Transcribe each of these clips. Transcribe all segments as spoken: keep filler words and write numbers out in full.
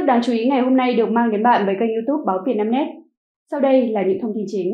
tức đáng chú ý ngày hôm nay được mang đến bạn với kênh YouTube Báo Việt Nam Net. Sau đây là những thông tin chính.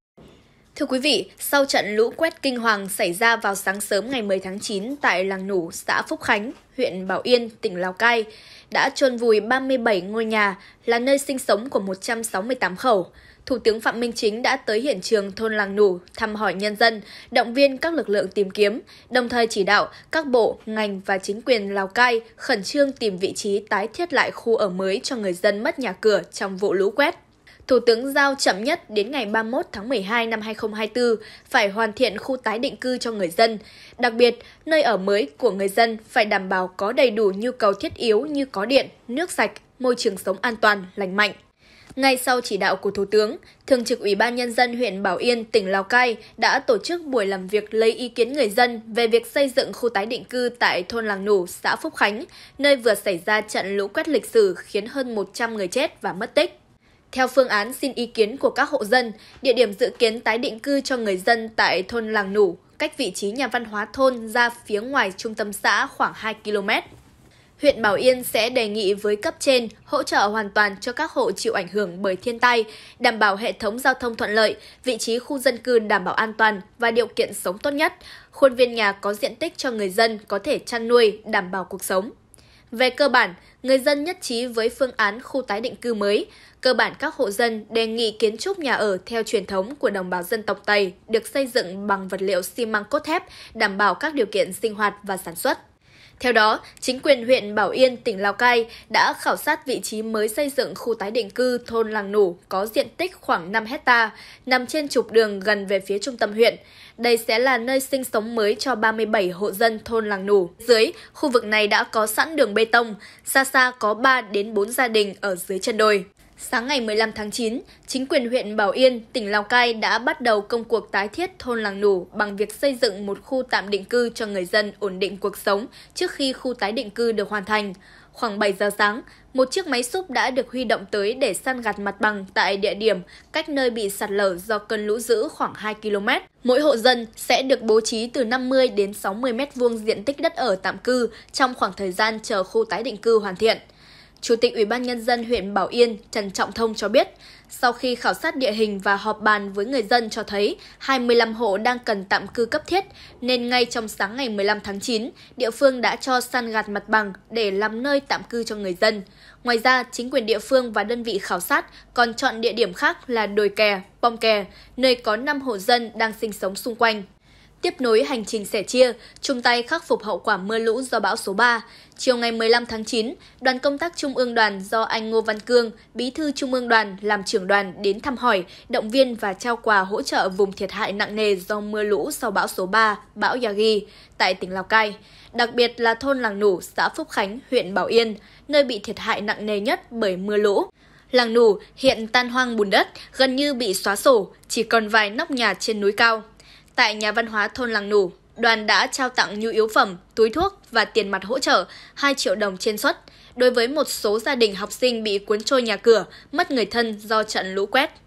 Thưa quý vị, sau trận lũ quét kinh hoàng xảy ra vào sáng sớm ngày mười tháng chín tại làng Nủ, xã Phúc Khánh, huyện Bảo Yên, tỉnh Lào Cai, đã chôn vùi ba mươi bảy ngôi nhà là nơi sinh sống của một trăm sáu mươi tám khẩu. Thủ tướng Phạm Minh Chính đã tới hiện trường thôn làng Nủ thăm hỏi nhân dân, động viên các lực lượng tìm kiếm, đồng thời chỉ đạo các bộ, ngành và chính quyền Lào Cai khẩn trương tìm vị trí tái thiết lại khu ở mới cho người dân mất nhà cửa trong vụ lũ quét. Thủ tướng giao chậm nhất đến ngày ba mươi mốt tháng mười hai năm hai nghìn không trăm hai mươi tư phải hoàn thiện khu tái định cư cho người dân. Đặc biệt, nơi ở mới của người dân phải đảm bảo có đầy đủ nhu cầu thiết yếu như có điện, nước sạch, môi trường sống an toàn, lành mạnh. Ngay sau chỉ đạo của Thủ tướng, Thường trực Ủy ban Nhân dân huyện Bảo Yên, tỉnh Lào Cai đã tổ chức buổi làm việc lấy ý kiến người dân về việc xây dựng khu tái định cư tại thôn làng Nủ, xã Phúc Khánh, nơi vừa xảy ra trận lũ quét lịch sử khiến hơn một trăm người chết và mất tích. Theo phương án xin ý kiến của các hộ dân, địa điểm dự kiến tái định cư cho người dân tại thôn làng Nủ, cách vị trí nhà văn hóa thôn ra phía ngoài trung tâm xã khoảng hai ki lô mét. Huyện Bảo Yên sẽ đề nghị với cấp trên hỗ trợ hoàn toàn cho các hộ chịu ảnh hưởng bởi thiên tai, đảm bảo hệ thống giao thông thuận lợi, vị trí khu dân cư đảm bảo an toàn và điều kiện sống tốt nhất, khuôn viên nhà có diện tích cho người dân có thể chăn nuôi, đảm bảo cuộc sống. Về cơ bản, người dân nhất trí với phương án khu tái định cư mới. Cơ bản các hộ dân đề nghị kiến trúc nhà ở theo truyền thống của đồng bào dân tộc Tây được xây dựng bằng vật liệu xi măng cốt thép, đảm bảo các điều kiện sinh hoạt và sản xuất. Theo đó, chính quyền huyện Bảo Yên, tỉnh Lào Cai đã khảo sát vị trí mới xây dựng khu tái định cư thôn làng Nủ có diện tích khoảng năm héc ta, nằm trên trục đường gần về phía trung tâm huyện. Đây sẽ là nơi sinh sống mới cho ba mươi bảy hộ dân thôn làng Nủ. Dưới, khu vực này đã có sẵn đường bê tông, xa xa có ba đến bốn gia đình ở dưới chân đồi. Sáng ngày mười lăm tháng chín, chính quyền huyện Bảo Yên, tỉnh Lào Cai đã bắt đầu công cuộc tái thiết thôn làng Nủ bằng việc xây dựng một khu tạm định cư cho người dân ổn định cuộc sống trước khi khu tái định cư được hoàn thành. Khoảng bảy giờ sáng, một chiếc máy xúc đã được huy động tới để san gạt mặt bằng tại địa điểm cách nơi bị sạt lở do cơn lũ dữ khoảng hai ki lô mét. Mỗi hộ dân sẽ được bố trí từ năm mươi đến sáu mươi mét vuông diện tích đất ở tạm cư trong khoảng thời gian chờ khu tái định cư hoàn thiện. Chủ tịch Ủy ban Nhân dân huyện Bảo Yên Trần Trọng Thông cho biết, sau khi khảo sát địa hình và họp bàn với người dân cho thấy hai mươi lăm hộ đang cần tạm cư cấp thiết, nên ngay trong sáng ngày mười lăm tháng chín, địa phương đã cho san gạt mặt bằng để làm nơi tạm cư cho người dân. Ngoài ra, chính quyền địa phương và đơn vị khảo sát còn chọn địa điểm khác là đồi kè, pom kè, nơi có năm hộ dân đang sinh sống xung quanh. Tiếp nối hành trình sẻ chia, chung tay khắc phục hậu quả mưa lũ do bão số ba. Chiều ngày mười lăm tháng chín, đoàn công tác Trung ương Đoàn do anh Ngô Văn Cương, Bí thư Trung ương Đoàn làm trưởng đoàn đến thăm hỏi, động viên và trao quà hỗ trợ vùng thiệt hại nặng nề do mưa lũ sau bão số ba, bão Yagi tại tỉnh Lào Cai. Đặc biệt là thôn làng Nủ, xã Phúc Khánh, huyện Bảo Yên, nơi bị thiệt hại nặng nề nhất bởi mưa lũ. Làng Nủ hiện tan hoang bùn đất, gần như bị xóa sổ, chỉ còn vài nóc nhà trên núi cao. Tại nhà văn hóa thôn làng Nủ, đoàn đã trao tặng nhu yếu phẩm, túi thuốc và tiền mặt hỗ trợ hai triệu đồng trên suất đối với một số gia đình học sinh bị cuốn trôi nhà cửa, mất người thân do trận lũ quét.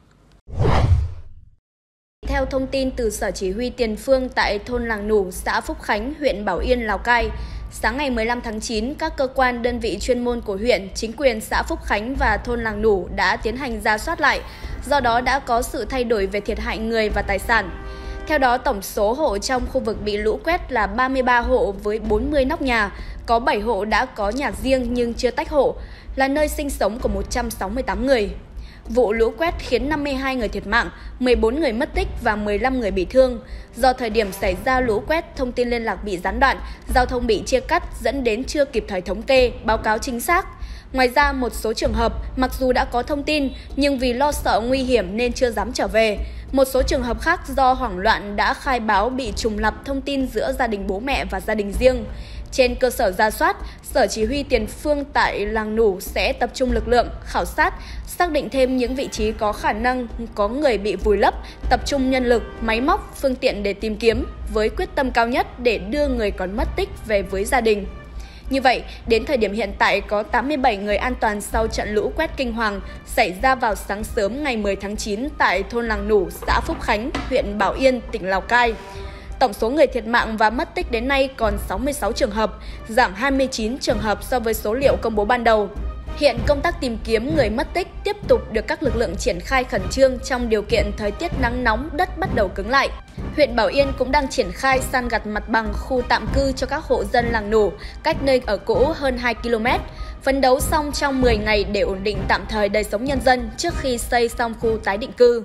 Theo thông tin từ Sở Chỉ huy Tiền phương tại thôn làng Nủ, xã Phúc Khánh, huyện Bảo Yên, Lào Cai, sáng ngày mười lăm tháng chín, các cơ quan đơn vị chuyên môn của huyện, chính quyền xã Phúc Khánh và thôn làng Nủ đã tiến hành rà soát lại, do đó đã có sự thay đổi về thiệt hại người và tài sản. Theo đó, tổng số hộ trong khu vực bị lũ quét là ba mươi ba hộ với bốn mươi nóc nhà, có bảy hộ đã có nhà riêng nhưng chưa tách hộ, là nơi sinh sống của một trăm sáu mươi tám người. Vụ lũ quét khiến năm mươi hai người thiệt mạng, mười bốn người mất tích và mười lăm người bị thương. Do thời điểm xảy ra lũ quét, thông tin liên lạc bị gián đoạn, giao thông bị chia cắt dẫn đến chưa kịp thời thống kê, báo cáo chính xác. Ngoài ra, một số trường hợp mặc dù đã có thông tin nhưng vì lo sợ nguy hiểm nên chưa dám trở về. Một số trường hợp khác do hoảng loạn đã khai báo bị trùng lặp thông tin giữa gia đình bố mẹ và gia đình riêng. Trên cơ sở rà soát, Sở Chỉ huy Tiền phương tại làng Nủ sẽ tập trung lực lượng, khảo sát, xác định thêm những vị trí có khả năng có người bị vùi lấp, tập trung nhân lực, máy móc, phương tiện để tìm kiếm, với quyết tâm cao nhất để đưa người còn mất tích về với gia đình. Như vậy, đến thời điểm hiện tại có tám mươi bảy người an toàn sau trận lũ quét kinh hoàng xảy ra vào sáng sớm ngày mười tháng chín tại thôn làng Nủ, xã Phúc Khánh, huyện Bảo Yên, tỉnh Lào Cai. Tổng số người thiệt mạng và mất tích đến nay còn sáu mươi sáu trường hợp, giảm hai mươi chín trường hợp so với số liệu công bố ban đầu. Hiện công tác tìm kiếm người mất tích tiếp tục được các lực lượng triển khai khẩn trương trong điều kiện thời tiết nắng nóng, đất bắt đầu cứng lại. Huyện Bảo Yên cũng đang triển khai san gặt mặt bằng khu tạm cư cho các hộ dân làng Nủ, cách nơi ở cũ hơn hai ki lô mét, phấn đấu xong trong mười ngày để ổn định tạm thời đời sống nhân dân trước khi xây xong khu tái định cư.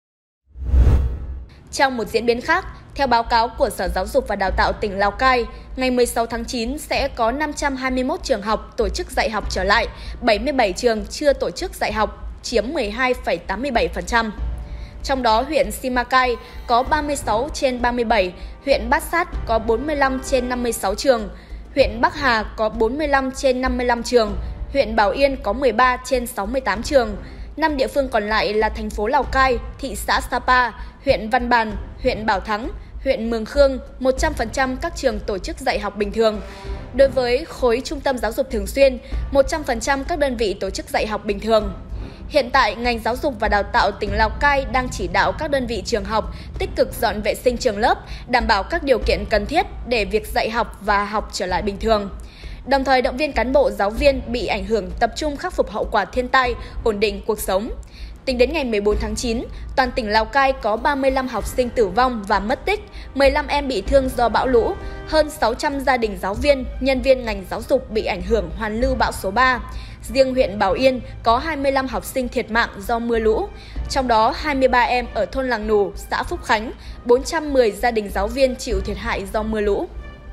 Trong một diễn biến khác, theo báo cáo của Sở Giáo dục và Đào tạo tỉnh Lào Cai, ngày mười sáu tháng chín sẽ có năm trăm hai mươi mốt trường học tổ chức dạy học trở lại, bảy mươi bảy trường chưa tổ chức dạy học, chiếm mười hai phẩy tám mươi bảy phần trăm. Trong đó, huyện Simacai có ba mươi sáu trên ba mươi bảy, huyện Bát Sát có bốn mươi lăm trên năm mươi sáu trường, huyện Bắc Hà có bốn mươi lăm trên năm mươi lăm trường, huyện Bảo Yên có mười ba trên sáu mươi tám trường. Năm địa phương còn lại là thành phố Lào Cai, thị xã Sapa, huyện Văn Bàn, huyện Bảo Thắng, huyện Mường Khương, một trăm phần trăm các trường tổ chức dạy học bình thường. Đối với khối trung tâm giáo dục thường xuyên, một trăm phần trăm các đơn vị tổ chức dạy học bình thường. Hiện tại, ngành giáo dục và đào tạo tỉnh Lào Cai đang chỉ đạo các đơn vị trường học tích cực dọn vệ sinh trường lớp, đảm bảo các điều kiện cần thiết để việc dạy học và học trở lại bình thường. Đồng thời động viên cán bộ giáo viên bị ảnh hưởng tập trung khắc phục hậu quả thiên tai, ổn định cuộc sống. Tính đến ngày mười bốn tháng chín, toàn tỉnh Lào Cai có ba mươi lăm học sinh tử vong và mất tích, mười lăm em bị thương do bão lũ, hơn sáu trăm gia đình giáo viên, nhân viên ngành giáo dục bị ảnh hưởng hoàn lưu bão số ba. Riêng huyện Bảo Yên có hai mươi lăm học sinh thiệt mạng do mưa lũ, trong đó hai mươi ba em ở thôn Làng Nủ, xã Phúc Khánh, bốn trăm mười gia đình giáo viên chịu thiệt hại do mưa lũ.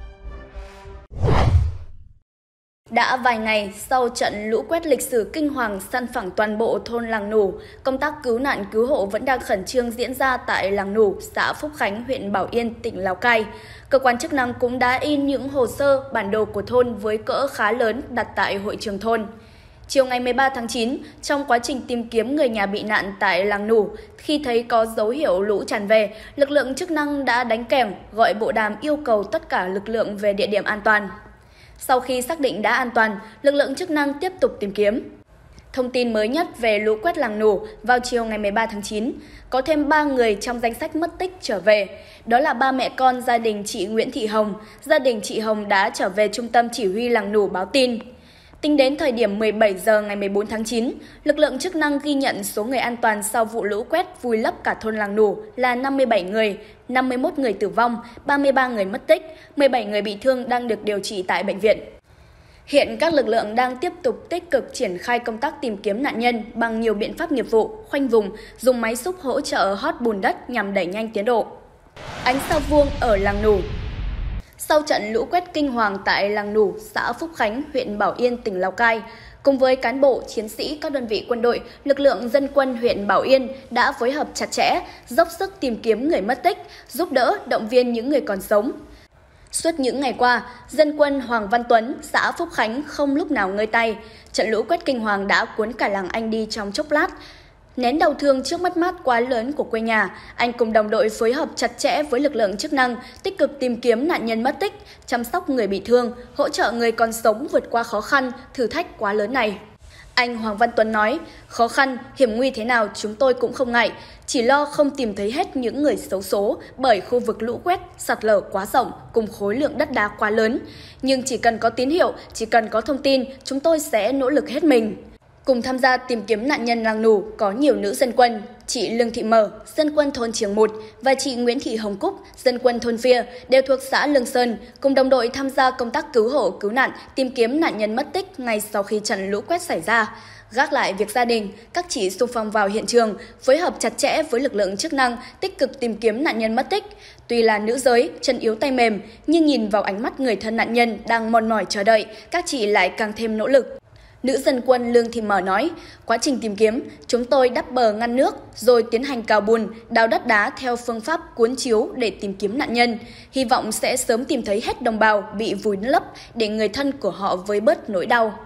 Đã vài ngày sau trận lũ quét lịch sử kinh hoàng san phẳng toàn bộ thôn Làng Nủ, công tác cứu nạn cứu hộ vẫn đang khẩn trương diễn ra tại Làng Nủ, xã Phúc Khánh, huyện Bảo Yên, tỉnh Lào Cai. Cơ quan chức năng cũng đã in những hồ sơ, bản đồ của thôn với cỡ khá lớn đặt tại hội trường thôn. Chiều ngày mười ba tháng chín, trong quá trình tìm kiếm người nhà bị nạn tại Làng Nủ, khi thấy có dấu hiệu lũ tràn về, lực lượng chức năng đã đánh kèn, gọi bộ đàm yêu cầu tất cả lực lượng về địa điểm an toàn. Sau khi xác định đã an toàn, lực lượng chức năng tiếp tục tìm kiếm. Thông tin mới nhất về lũ quét Làng Nủ vào chiều ngày mười ba tháng chín, có thêm ba người trong danh sách mất tích trở về. Đó là ba mẹ con gia đình chị Nguyễn Thị Hồng. Gia đình chị Hồng đã trở về trung tâm chỉ huy Làng Nủ báo tin. Tính đến thời điểm mười bảy giờ ngày mười bốn tháng chín, lực lượng chức năng ghi nhận số người an toàn sau vụ lũ quét vùi lấp cả thôn Làng Nủ là năm mươi bảy người, năm mươi mốt người tử vong, ba mươi ba người mất tích, mười bảy người bị thương đang được điều trị tại bệnh viện. Hiện các lực lượng đang tiếp tục tích cực triển khai công tác tìm kiếm nạn nhân bằng nhiều biện pháp nghiệp vụ, khoanh vùng, dùng máy xúc hỗ trợ hót bùn đất nhằm đẩy nhanh tiến độ. Ánh sao vuông ở Làng Nủ. Sau trận lũ quét kinh hoàng tại Làng Nủ, xã Phúc Khánh, huyện Bảo Yên, tỉnh Lào Cai, cùng với cán bộ, chiến sĩ, các đơn vị quân đội, lực lượng dân quân huyện Bảo Yên đã phối hợp chặt chẽ, dốc sức tìm kiếm người mất tích, giúp đỡ, động viên những người còn sống. Suốt những ngày qua, dân quân Hoàng Văn Tuấn, xã Phúc Khánh không lúc nào ngơi tay. Trận lũ quét kinh hoàng đã cuốn cả làng anh đi trong chốc lát. Nén đau thương trước mất mát quá lớn của quê nhà, anh cùng đồng đội phối hợp chặt chẽ với lực lượng chức năng, tích cực tìm kiếm nạn nhân mất tích, chăm sóc người bị thương, hỗ trợ người còn sống vượt qua khó khăn, thử thách quá lớn này. Anh Hoàng Văn Tuấn nói, khó khăn, hiểm nguy thế nào chúng tôi cũng không ngại, chỉ lo không tìm thấy hết những người xấu số bởi khu vực lũ quét, sạt lở quá rộng cùng khối lượng đất đá quá lớn. Nhưng chỉ cần có tín hiệu, chỉ cần có thông tin, chúng tôi sẽ nỗ lực hết mình. Cùng tham gia tìm kiếm nạn nhân Làng Nủ có nhiều nữ dân quân, chị Lương Thị Mờ, dân quân thôn Triềng một và chị Nguyễn Thị Hồng Cúc, dân quân thôn Phia, đều thuộc xã Lương Sơn, cùng đồng đội tham gia công tác cứu hộ, cứu nạn, tìm kiếm nạn nhân mất tích ngay sau khi trận lũ quét xảy ra. Gác lại việc gia đình, các chị xung phong vào hiện trường, phối hợp chặt chẽ với lực lượng chức năng, tích cực tìm kiếm nạn nhân mất tích. Tuy là nữ giới, chân yếu tay mềm, nhưng nhìn vào ánh mắt người thân nạn nhân đang mòn mỏi chờ đợi, các chị lại càng thêm nỗ lực. Nữ dân quân Lương Thị Mờ nói, quá trình tìm kiếm, chúng tôi đắp bờ ngăn nước, rồi tiến hành cào bùn, đào đất đá theo phương pháp cuốn chiếu để tìm kiếm nạn nhân. Hy vọng sẽ sớm tìm thấy hết đồng bào bị vùi lấp để người thân của họ vơi bớt nỗi đau.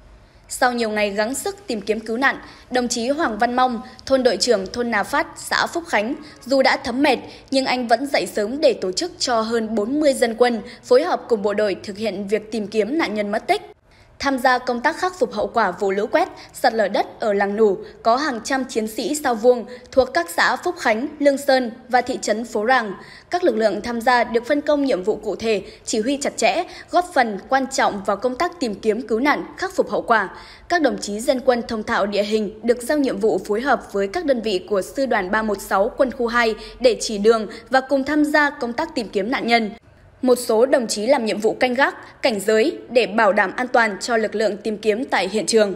Sau nhiều ngày gắng sức tìm kiếm cứu nạn, đồng chí Hoàng Văn Mong, thôn đội trưởng thôn Nà Phát, xã Phúc Khánh, dù đã thấm mệt nhưng anh vẫn dậy sớm để tổ chức cho hơn bốn mươi dân quân phối hợp cùng bộ đội thực hiện việc tìm kiếm nạn nhân mất tích. Tham gia công tác khắc phục hậu quả vụ lũ quét, sạt lở đất ở Làng Nủ có hàng trăm chiến sĩ sao vuông thuộc các xã Phúc Khánh, Lương Sơn và thị trấn Phố Ràng. Các lực lượng tham gia được phân công nhiệm vụ cụ thể, chỉ huy chặt chẽ, góp phần quan trọng vào công tác tìm kiếm cứu nạn, khắc phục hậu quả. Các đồng chí dân quân thông thạo địa hình được giao nhiệm vụ phối hợp với các đơn vị của Sư đoàn ba một sáu Quân khu hai để chỉ đường và cùng tham gia công tác tìm kiếm nạn nhân. Một số đồng chí làm nhiệm vụ canh gác, cảnh giới để bảo đảm an toàn cho lực lượng tìm kiếm tại hiện trường.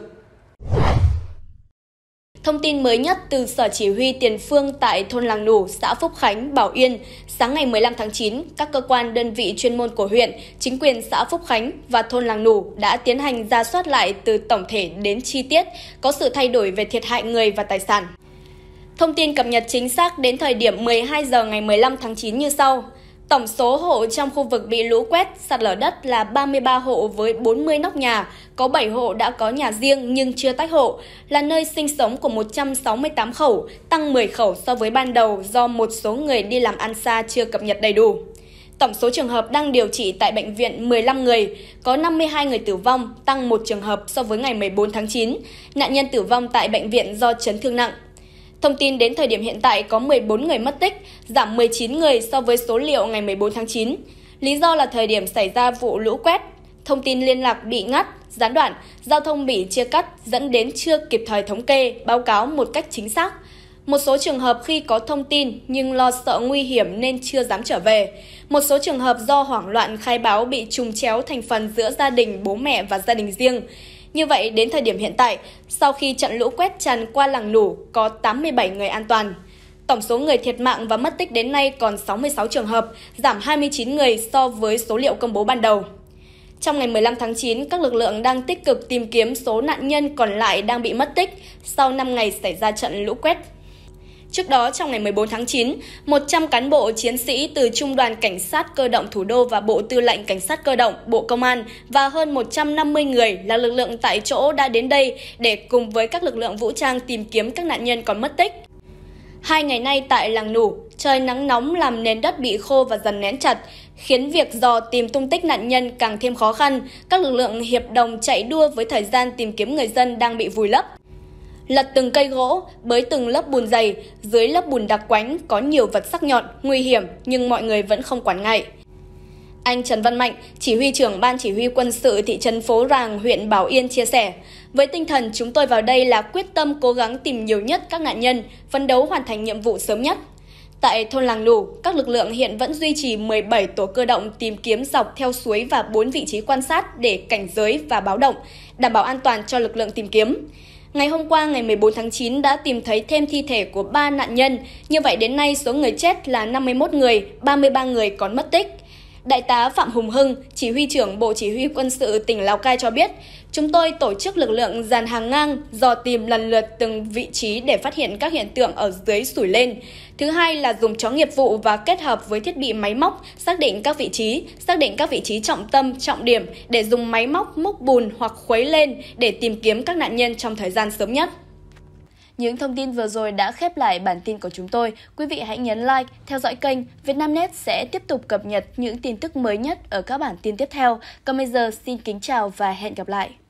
Thông tin mới nhất từ Sở Chỉ huy Tiền phương tại thôn Làng Nủ, xã Phúc Khánh, Bảo Yên, sáng ngày mười lăm tháng chín, các cơ quan đơn vị chuyên môn của huyện, chính quyền xã Phúc Khánh và thôn Làng Nủ đã tiến hành rà soát lại từ tổng thể đến chi tiết, có sự thay đổi về thiệt hại người và tài sản. Thông tin cập nhật chính xác đến thời điểm mười hai giờ ngày mười lăm tháng chín như sau. Tổng số hộ trong khu vực bị lũ quét, sạt lở đất là ba mươi ba hộ với bốn mươi nóc nhà, có bảy hộ đã có nhà riêng nhưng chưa tách hộ, là nơi sinh sống của một trăm sáu mươi tám khẩu, tăng mười khẩu so với ban đầu do một số người đi làm ăn xa chưa cập nhật đầy đủ. Tổng số trường hợp đang điều trị tại bệnh viện mười lăm người, có năm mươi hai người tử vong, tăng một trường hợp so với ngày mười bốn tháng chín. Nạn nhân tử vong tại bệnh viện do chấn thương nặng. Thông tin đến thời điểm hiện tại có mười bốn người mất tích, giảm mười chín người so với số liệu ngày mười bốn tháng chín. Lý do là thời điểm xảy ra vụ lũ quét, thông tin liên lạc bị ngắt, gián đoạn, giao thông bị chia cắt dẫn đến chưa kịp thời thống kê, báo cáo một cách chính xác. Một số trường hợp khi có thông tin nhưng lo sợ nguy hiểm nên chưa dám trở về. Một số trường hợp do hoảng loạn khai báo bị trùng chéo thành phần giữa gia đình bố mẹ và gia đình riêng. Như vậy, đến thời điểm hiện tại, sau khi trận lũ quét tràn qua Làng Nủ, có tám mươi bảy người an toàn. Tổng số người thiệt mạng và mất tích đến nay còn sáu mươi sáu trường hợp, giảm hai mươi chín người so với số liệu công bố ban đầu. Trong ngày mười lăm tháng chín, các lực lượng đang tích cực tìm kiếm số nạn nhân còn lại đang bị mất tích sau năm ngày xảy ra trận lũ quét. Trước đó, trong ngày mười bốn tháng chín, một trăm cán bộ chiến sĩ từ Trung đoàn Cảnh sát Cơ động Thủ đô và Bộ Tư lệnh Cảnh sát Cơ động, Bộ Công an và hơn một trăm năm mươi người là lực lượng tại chỗ đã đến đây để cùng với các lực lượng vũ trang tìm kiếm các nạn nhân còn mất tích. Hai ngày nay tại Làng Nủ, trời nắng nóng làm nền đất bị khô và dần nén chặt, khiến việc dò tìm tung tích nạn nhân càng thêm khó khăn. Các lực lượng hiệp đồng chạy đua với thời gian tìm kiếm người dân đang bị vùi lấp. Lật từng cây gỗ, bới từng lớp bùn dày, dưới lớp bùn đặc quánh có nhiều vật sắc nhọn, nguy hiểm nhưng mọi người vẫn không quản ngại. Anh Trần Văn Mạnh, chỉ huy trưởng Ban Chỉ huy Quân sự thị trấn Phố Ràng, huyện Bảo Yên chia sẻ, với tinh thần chúng tôi vào đây là quyết tâm cố gắng tìm nhiều nhất các nạn nhân, phấn đấu hoàn thành nhiệm vụ sớm nhất. Tại thôn Làng Nủ, các lực lượng hiện vẫn duy trì mười bảy tổ cơ động tìm kiếm dọc theo suối và bốn vị trí quan sát để cảnh giới và báo động, đảm bảo an toàn cho lực lượng tìm kiếm. Ngày hôm qua, ngày mười bốn tháng chín đã tìm thấy thêm thi thể của ba nạn nhân, như vậy đến nay số người chết là năm mươi mốt người, ba mươi ba người còn mất tích. Đại tá Phạm Hùng Hưng, chỉ huy trưởng Bộ Chỉ huy Quân sự tỉnh Lào Cai cho biết, chúng tôi tổ chức lực lượng dàn hàng ngang, dò tìm lần lượt từng vị trí để phát hiện các hiện tượng ở dưới sủi lên. Thứ hai là dùng chó nghiệp vụ và kết hợp với thiết bị máy móc xác định các vị trí, xác định các vị trí trọng tâm, trọng điểm để dùng máy móc múc bùn hoặc khuấy lên để tìm kiếm các nạn nhân trong thời gian sớm nhất. Những thông tin vừa rồi đã khép lại bản tin của chúng tôi. Quý vị hãy nhấn like, theo dõi kênh. Vietnamnet sẽ tiếp tục cập nhật những tin tức mới nhất ở các bản tin tiếp theo. Còn bây giờ xin kính chào và hẹn gặp lại.